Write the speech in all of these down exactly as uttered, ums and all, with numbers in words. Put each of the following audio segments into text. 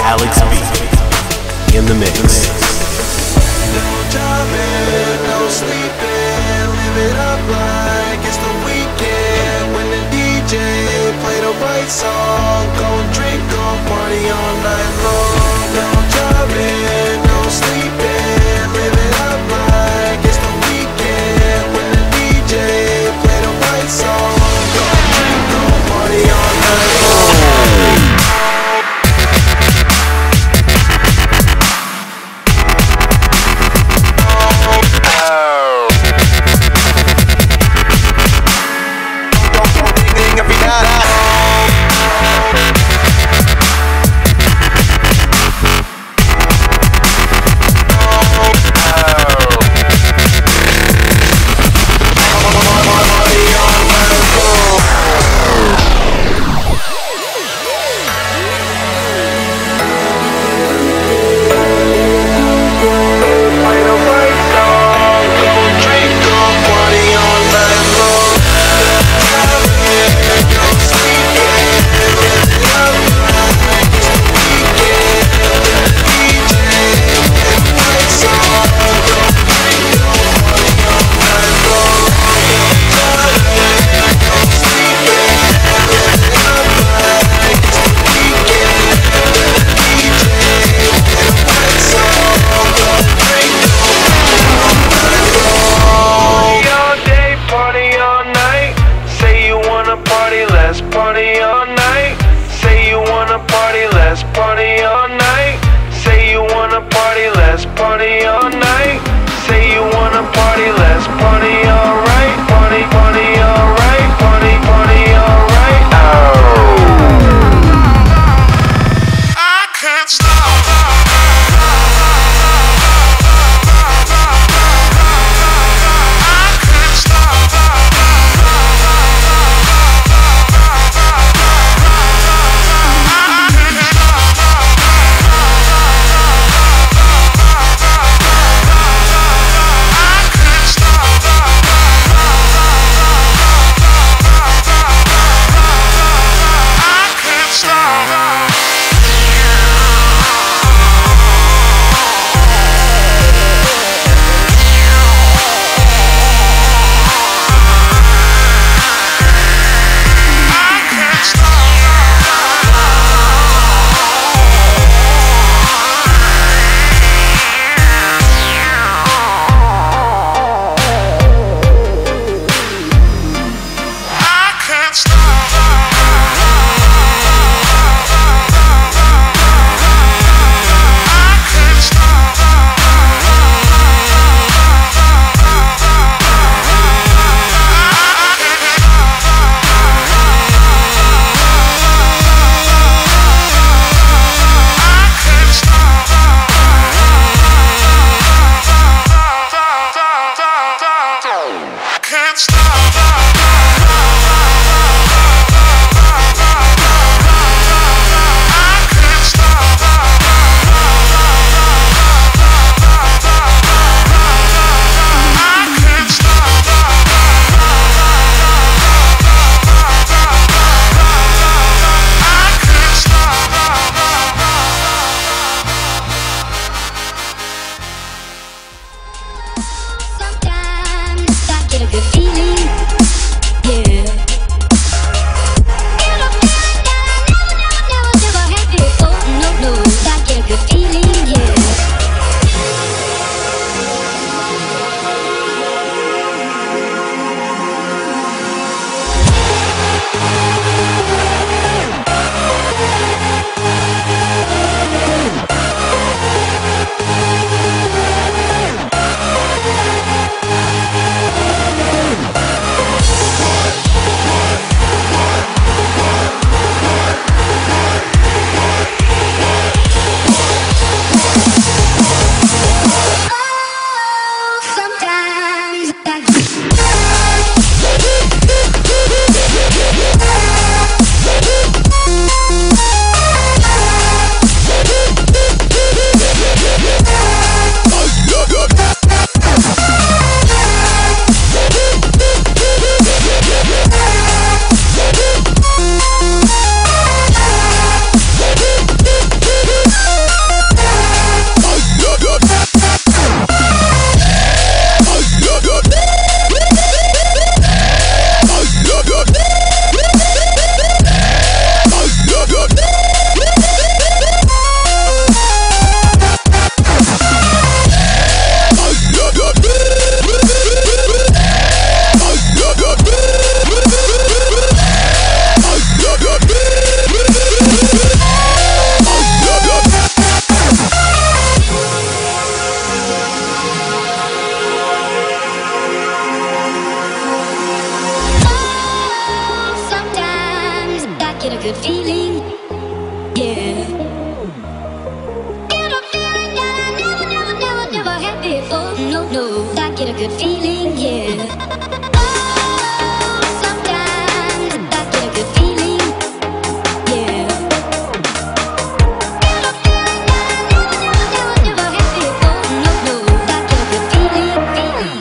Alex B in the mix. No driving, no sleeping, live it up like it's the weekend. When the D J play the right song, go drink, go party all night long. No driving, no sleeping, live it up like it's the weekend. When the D J play the right song, go drink, go party all night long. feeling, yeah. Get a feeling that I never, never, never, never had before. No, no, I get a good feeling, yeah. Oh, sometimes I get a good feeling, yeah. Get a feeling that I never, never, never, never had before. No, no, I get a good feeling, feeling.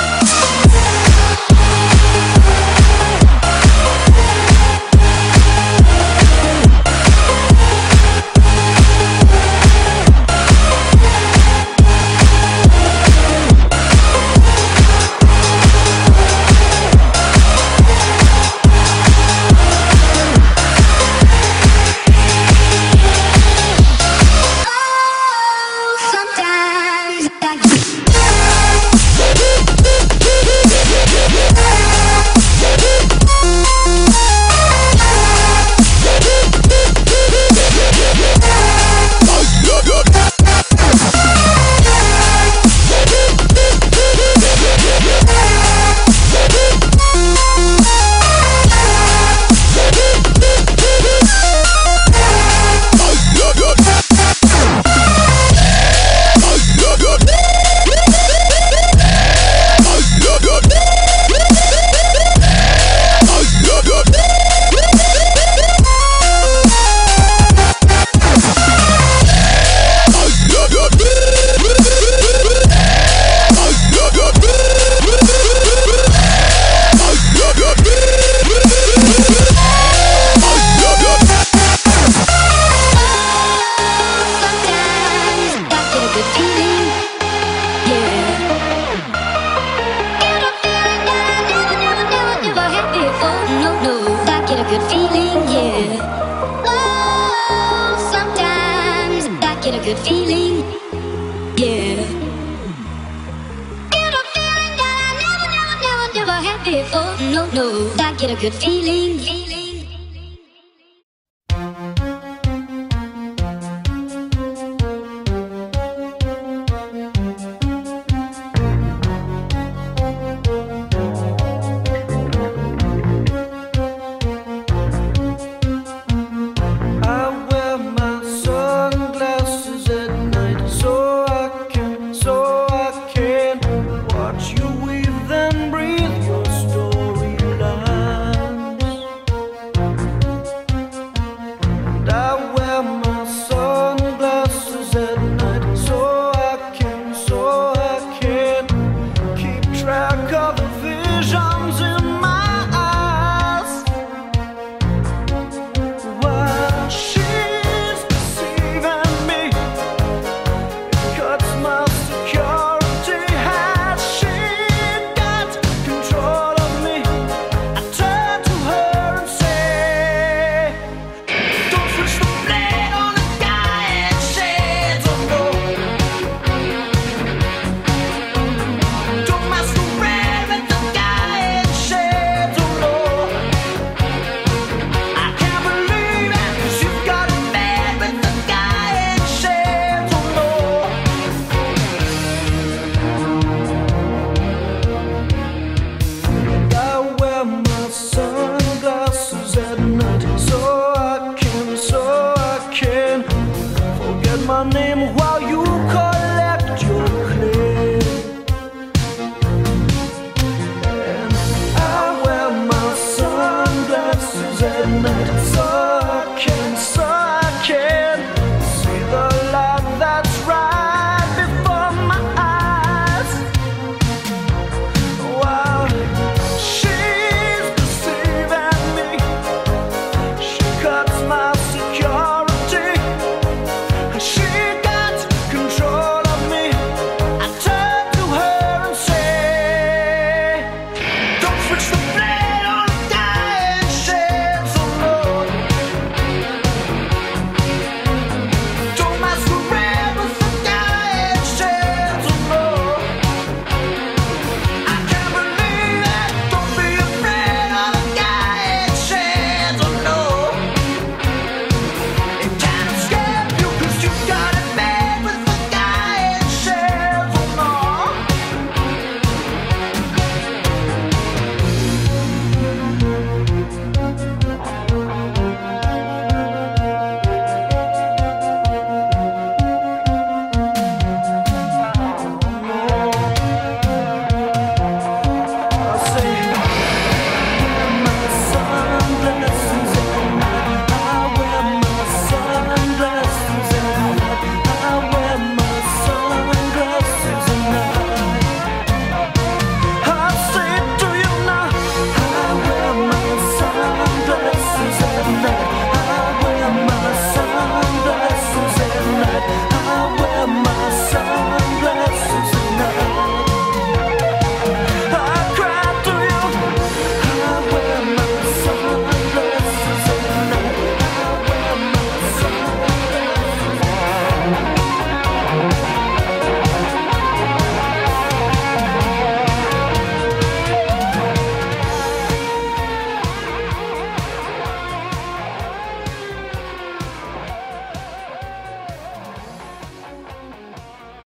Good feeling, yeah. Oh, sometimes I get a good feeling, yeah. Get a feeling that I never, never, never, never had before. No, no, I get a good feeling.